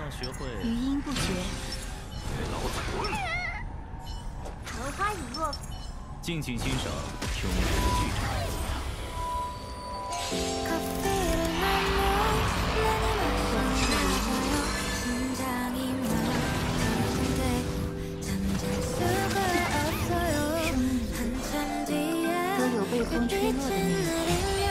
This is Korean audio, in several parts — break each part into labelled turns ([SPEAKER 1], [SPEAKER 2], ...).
[SPEAKER 1] 余音不绝。
[SPEAKER 2] 荷花已落。
[SPEAKER 3] 敬请欣赏穷人的剧场。
[SPEAKER 1] 都有被风吹落的那一天。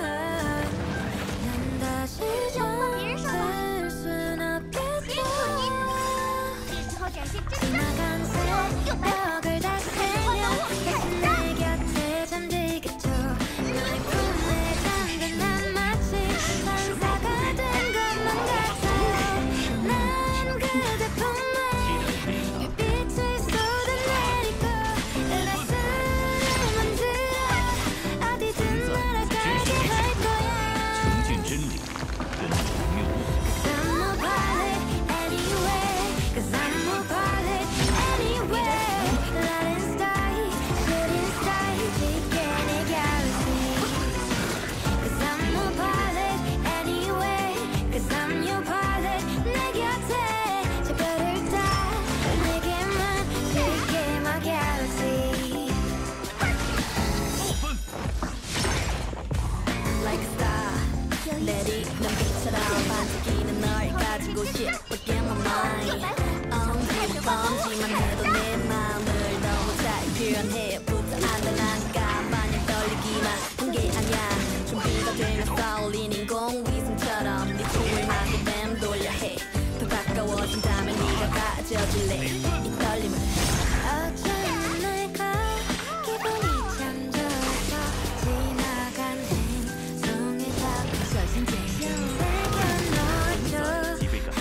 [SPEAKER 4] 뻔지만 해도 내 마음을 너무 잘 표현해 부탁한달라니까 마냥 떨리기만 한 게 아니야 준비가 되면 쏠린 인공위성처럼 네 춤을 마구 맴돌려 해 더 가까워진다면 네가 가져질래 이 떨림을 어쩌면 내가 기분이 참 좋아서 지나간 행성에 닿고 설신제형 새겨넣어줘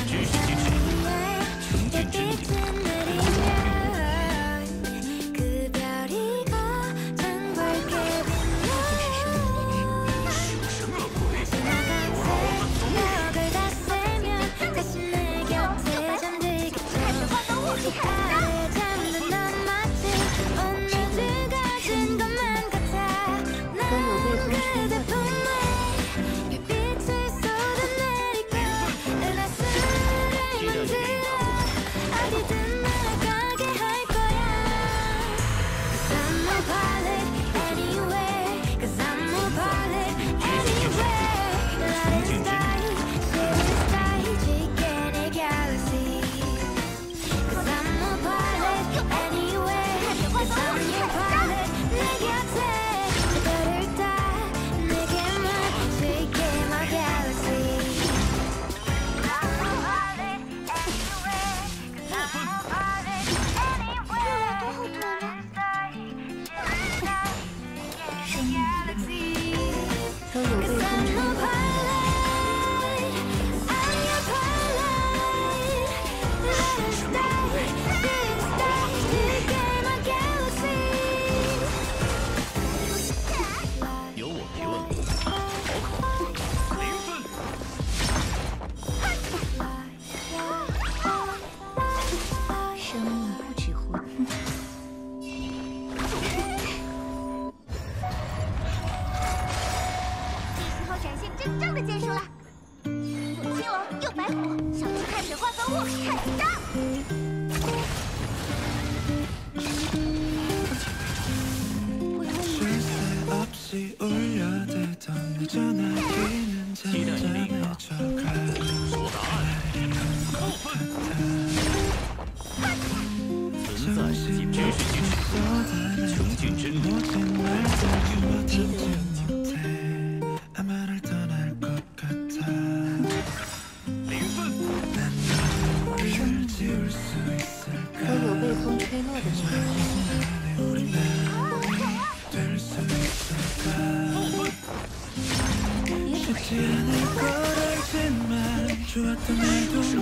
[SPEAKER 5] 좋았던 일도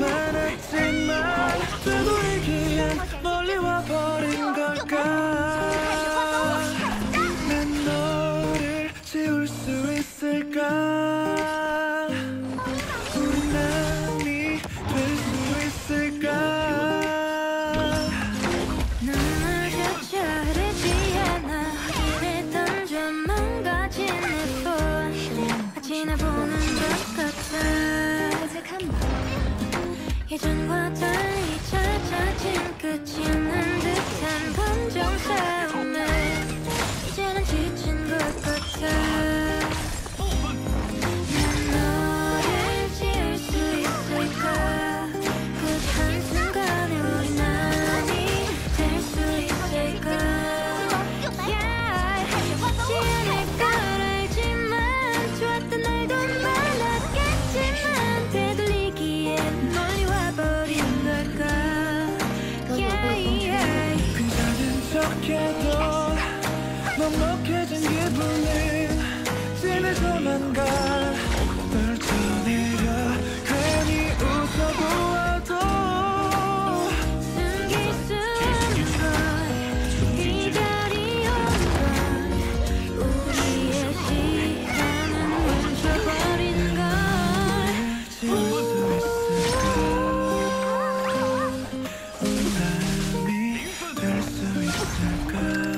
[SPEAKER 5] 많았지만 되돌리기엔 멀리 와버린 걸까 난 너를
[SPEAKER 1] 예전과 달리 찾아진 끝이 없는 듯한 감정 싸움에 이제는 지친 것 같아. 난 너를 지울 수 있을까? 그 한순간에 우리 남이 될 수 있을까? 지울 걸 알지만 좋았던 날도 많았겠지만 되돌리기엔 멀리 와버린 걸까?
[SPEAKER 5] 괜찮은 척해도 먹먹해진 기분은 진해져만 가. 널 떠내려 괜히 웃어보아도
[SPEAKER 1] 숨길 수 없는 걸 이 자리 오는 걸 우리의 시간은 멈춰버린 걸.
[SPEAKER 5] 지울 수 있을까? 우리 남이 될 수 있을까?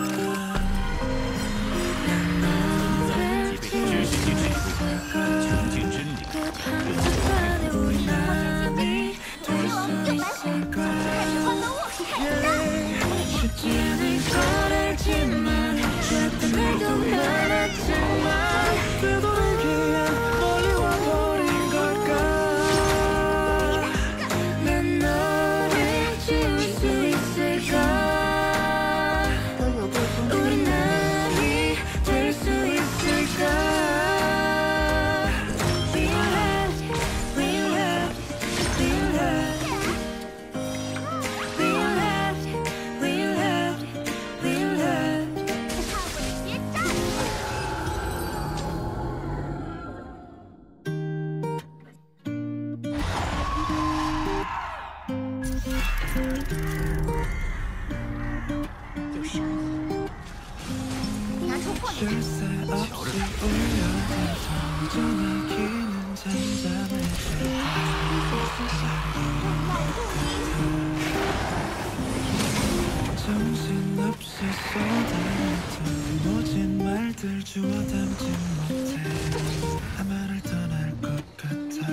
[SPEAKER 1] 난 너를 지울 수 있을까?
[SPEAKER 3] 穷尽真理，
[SPEAKER 1] 그 한순간에 우리 남이 될 수 있을까? 쉽지 않을 걸 알지만 좋았던 날도 많았지만
[SPEAKER 5] 되돌리기엔 멀리 와버린 걸까?
[SPEAKER 1] 난 너를 지울 수 있을까? 우리 남이 될 수 있을까? We loved, we loved, we loved, we loved, we loved, we loved.
[SPEAKER 2] 拿出破绽。
[SPEAKER 5] 쉴 새 없이 울려대서 전화기는 잠잠해질 정신없이 쏟아냈던 모진 말들 주워 담지 못해 아마를 떠날 것 같아.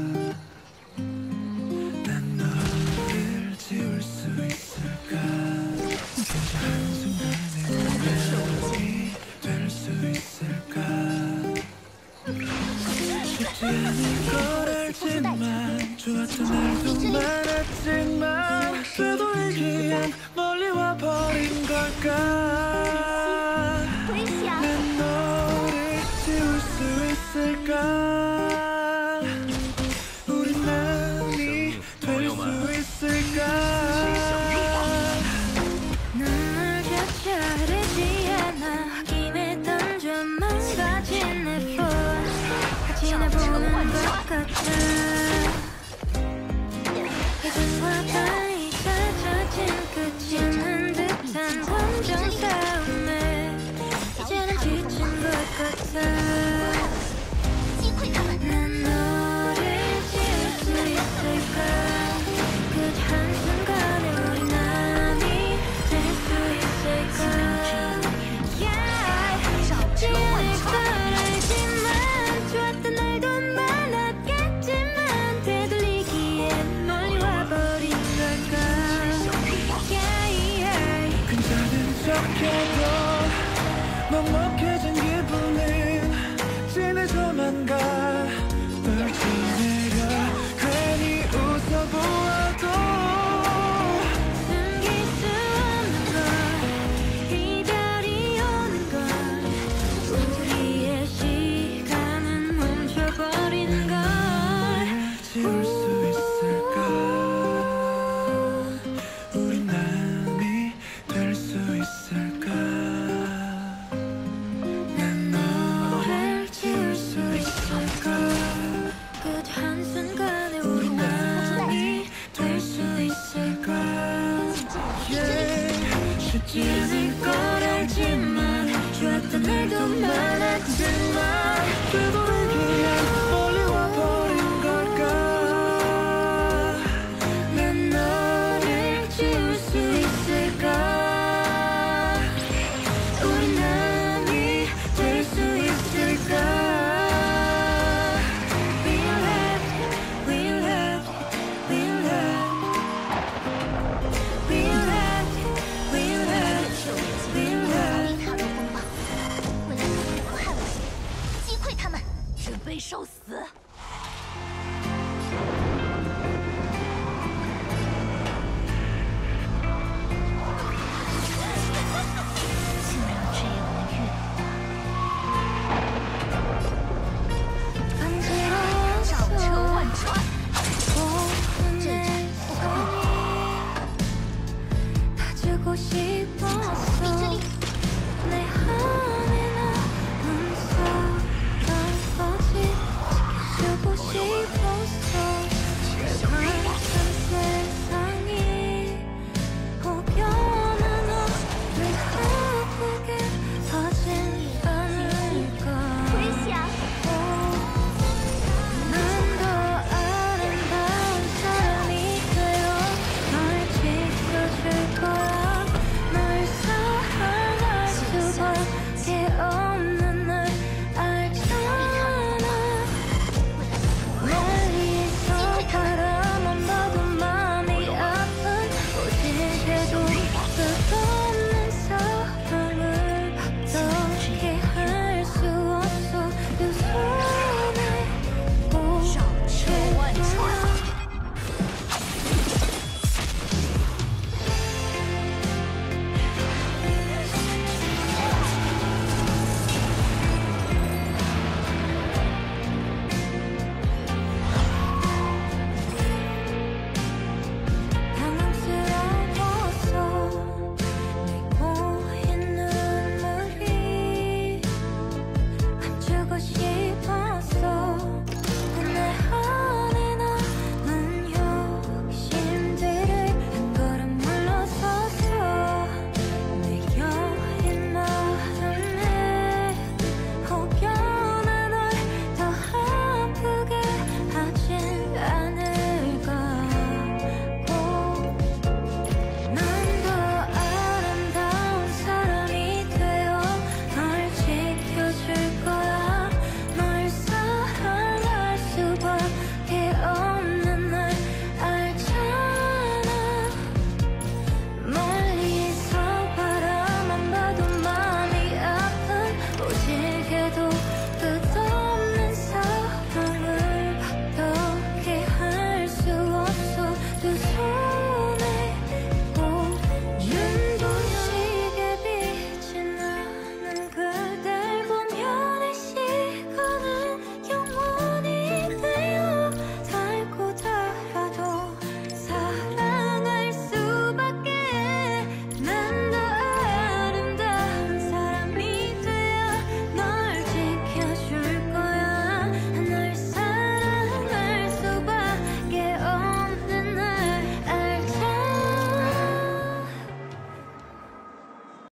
[SPEAKER 5] 난 너를 지울 수 있을까? 그저 한순간에 우연히 될 수 있을까? 쉽지 않을 걸 알지만 좋았던 날도 많았지만 되돌리기엔 멀리 와버린 걸까?
[SPEAKER 2] 回想
[SPEAKER 5] 난 너를 지울 수 있을까? 우리 남이 될 수 있을까?
[SPEAKER 1] 눈물조차 흐르지 않아 김에 던져 망가진 내 폰 지나보는 것 같아. 예전과 달리 찾아진 끝이 없는 듯한 감정 싸움에 이제는 지친 것 같아.
[SPEAKER 2] 击溃他们。
[SPEAKER 1] 난 너를 지울 수 있을까? 그 한순간에 우리 남이 될 수 있을까? 지울 걸 알지만 좋았던 날도 많았겠지만 되돌리기엔 멀리 와버린 걸까?
[SPEAKER 5] 괜찮은 척해도 먹먹해진 기분은 진해져만 가. 널 떠내려 괜히 웃어보아도
[SPEAKER 1] 숨길 수 없는 걸 이 자리 오는 걸 우리의 시간은 멈춰버린 걸.
[SPEAKER 5] 지울 수 있을까? 우리 남이 될 수 있을까? 난 너를 지울 수 있을까?
[SPEAKER 1] 그 한순간에 우리 남이
[SPEAKER 5] 될 수 있을까? 쉽지 않을 걸 알지만 좋았던 날도 많았지만